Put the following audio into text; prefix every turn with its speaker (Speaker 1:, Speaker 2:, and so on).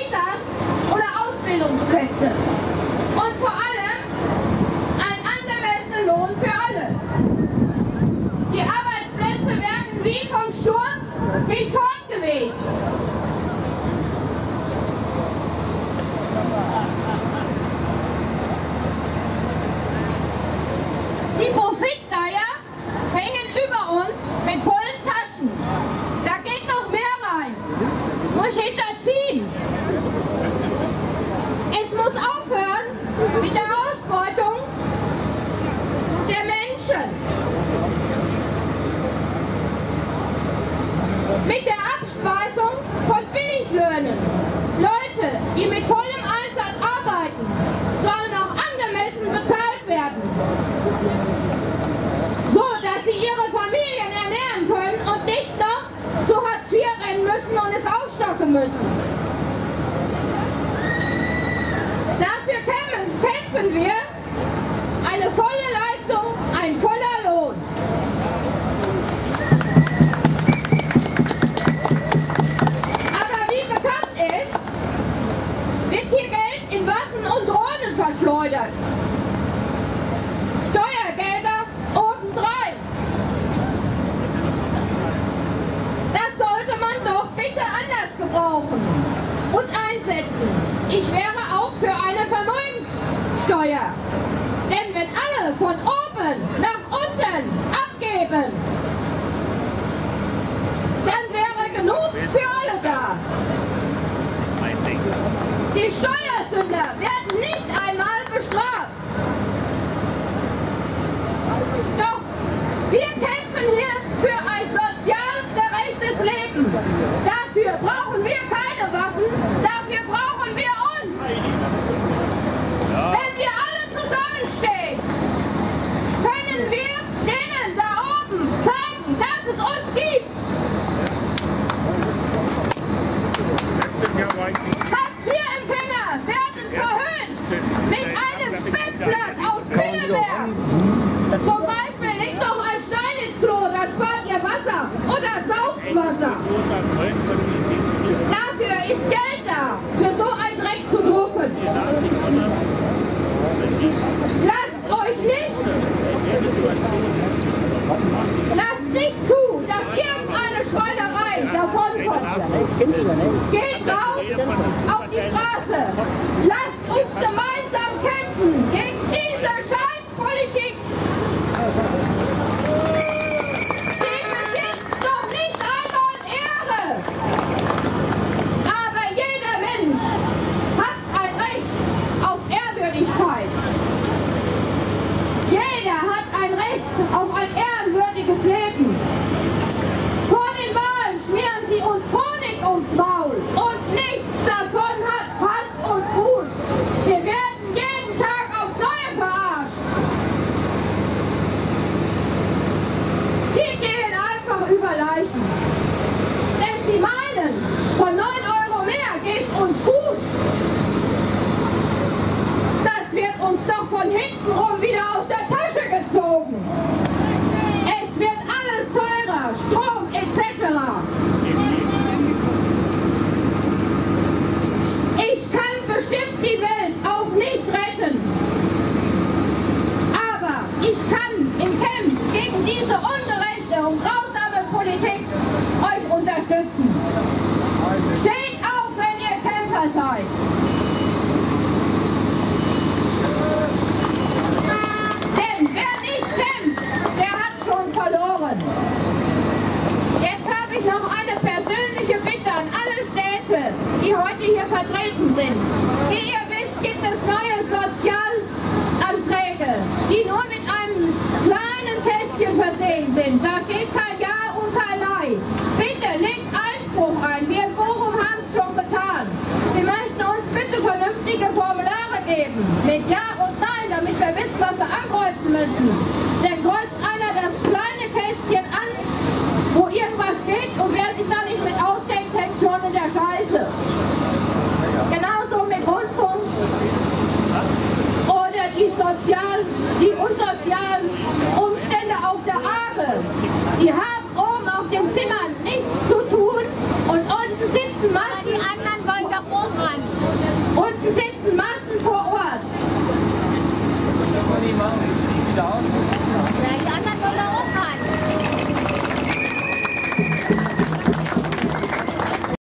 Speaker 1: Kitas oder Ausbildungsplätze. Und vor allem ein angemessener Lohn für alle. Die Arbeitsplätze werden wie vom Sturm mit fortgeweht. Die Profitgeier hängen über uns mit vollen Taschen. Da geht noch mehr rein. Muss hinterziehen. Es muss aufhören mit der Ausbeutung der Menschen. Mit der Abspeisung von Billiglöhnen. Leute, die mit vollem Einsatz arbeiten, sollen auch angemessen bezahlt werden. So, dass sie ihre Familien ernähren können und nicht noch zu Hartz IV rennen müssen und es aufstocken müssen. Dafür kämpfen wir. Eine volle Leistung, ein voller Lohn. Aber wie bekannt ist, wird hier Geld in Waffen und Drohnen verschleudert. Steuergelder obendrein. Das sollte man doch bitte anders gebrauchen und einsetzen. Ich wäre auch für eine Vermögenssteuer. Denn wenn alle von oben nach unten abgeben, dann wäre genug für alle da. Die Steuersünder werden nicht einmal bestraft. Doch wir kämpfen hier für ein sozial gerechtes Leben. Dafür brauchen wir keine Waffen, dafür brauchen wir uns. Wenn wir alle zusammenstehen, können wir denen da oben zeigen, dass es uns gibt. Hartz-IV-Empfänger werden verhöhnt mit einem Speckblatt aus Pinneberg. Zum Beispiel legt doch ein Stein ins Klo, dann spart ihr Wasser oder saugt Wasser. Dafür ist Geld da, für so einen Dreck zu drucken. Lasst nicht zu, dass irgendeine Schweinerei davonkommt. Geht raus auf die Straße. Lasst uns gemeinsam kämpfen gegen diese Scheißpolitik. Sie besitzt noch nicht einmal Ehre. Aber jeder Mensch hat ein Recht auf Ehrwürdigkeit. Jeder hat ein Recht auf ein ehrenwürdiges Leben. Vor den Wahlen schmieren sie uns Honig ums Maul und nichts davon hat Hand und Fuß. Wir werden jeden Tag aufs Neue verarscht. Die gehen einfach über Leichen. Denn sie meinen, von 9 € mehr geht's uns gut. Das wird uns doch von hinten rum wieder aus der Tasche gezogen. Es wird alles teurer, Strom etc. Ich kann bestimmt die Welt auch nicht retten. Aber ich kann im Kampf gegen diese ungerechte und grausame Politik euch unterstützen. Steht auf, wenn ihr Kämpfer seid. Denn wer nicht kämpft, der hat schon verloren. Jetzt habe ich noch eine persönliche Bitte an alle Städte, die heute hier vertreten sind. Wie ihr wisst, gibt es neue Sozialanträge, die nur mit einem kleinen Kästchen versehen sind. Da steht kein Ja und kein Nein. Bitte legt Einspruch ein. Wir in Bochum haben es schon getan. Sie möchten uns bitte vernünftige Formulare geben mit Ja und Nein, damit wir wissen, was wir ankreuzen müssen.